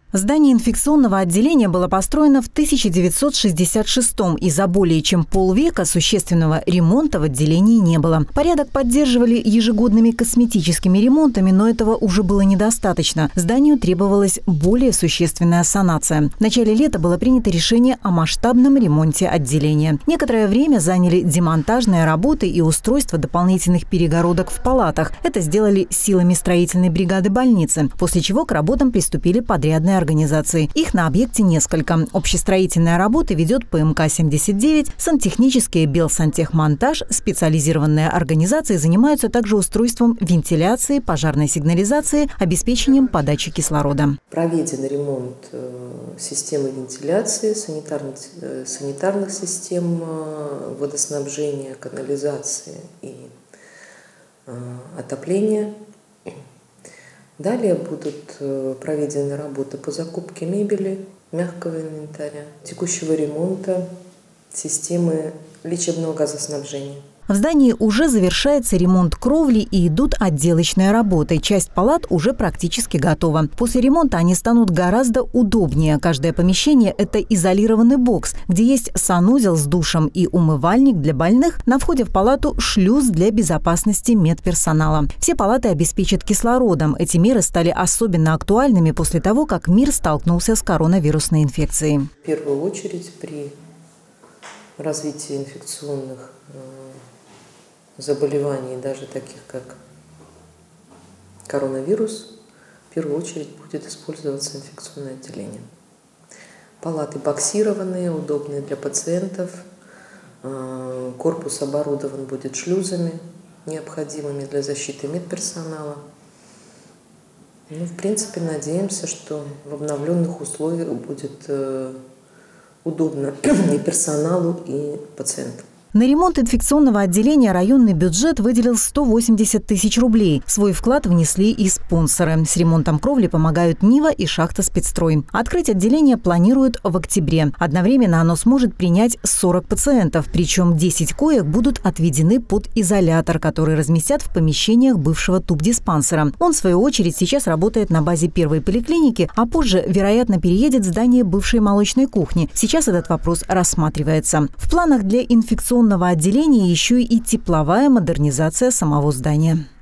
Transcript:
Здание инфекционного отделения было построено в 1966-м, и за более чем полвека существенного ремонта в отделении не было. Порядок поддерживали ежегодными косметическими ремонтами, но этого уже было недостаточно. Зданию требовалась более существенная санация. В начале лета было принято решение о масштабном ремонте отделения. Некоторое время заняли демонтажные работы и устройство дополнительных перегородок в палатах. Это сделали силами строительной бригады больницы, после чего к работам приступили подрядные организации. Их на объекте несколько. Общестроительные работы ведет ПМК-79, сантехнические Белсантехмонтаж, специализированные организации занимаются также устройством вентиляции, пожарной сигнализации, обеспечением подачи кислорода. Проведен ремонт системы вентиляции, санитарных систем водоснабжения, канализации и отопления. Далее будут проведены работы по закупке мебели, мягкого инвентаря, текущего ремонта системы лечебного газоснабжения. В здании уже завершается ремонт кровли и идут отделочные работы. Часть палат уже практически готова. После ремонта они станут гораздо удобнее. Каждое помещение – это изолированный бокс, где есть санузел с душем и умывальник для больных. На входе в палату шлюз для безопасности медперсонала. Все палаты обеспечат кислородом. Эти меры стали особенно актуальными после того, как мир столкнулся с коронавирусной инфекцией. В первую очередь при развитии инфекционных заболеваний, даже таких как коронавирус, в первую очередь будет использоваться инфекционное отделение. Палаты боксированные, удобные для пациентов, корпус оборудован будет шлюзами, необходимыми для защиты медперсонала. В принципе, надеемся, что в обновленных условиях будет удобно и персоналу, и пациентам. На ремонт инфекционного отделения районный бюджет выделил 180 тысяч рублей. Свой вклад внесли и спонсоры. С ремонтом кровли помогают Нива и шахта «Спецстрой». Открыть отделение планируют в октябре. Одновременно оно сможет принять 40 пациентов, причем 10 коек будут отведены под изолятор, который разместят в помещениях бывшего тубдиспансера. Он, в свою очередь, сейчас работает на базе первой поликлиники, а позже, вероятно, переедет в здание бывшей молочной кухни. Сейчас этот вопрос рассматривается. В планах для инфекционного отделения еще и тепловая модернизация самого здания.